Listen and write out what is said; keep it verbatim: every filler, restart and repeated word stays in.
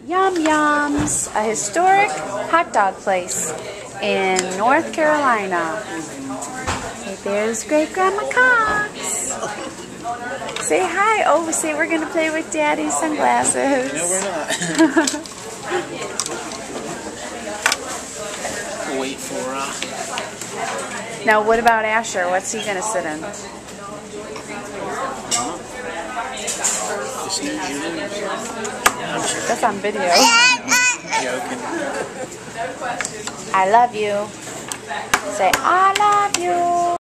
Yum Yums, a historic hot dog place in North Carolina. Okay, there's Great Grandma Cox. Say hi. Oh, say we're going to play with Daddy's sunglasses. No, we're not. Wait for uh Now, what about Asher? What's he going to sit in? That's on video. Joking. I love you. Say, I love you.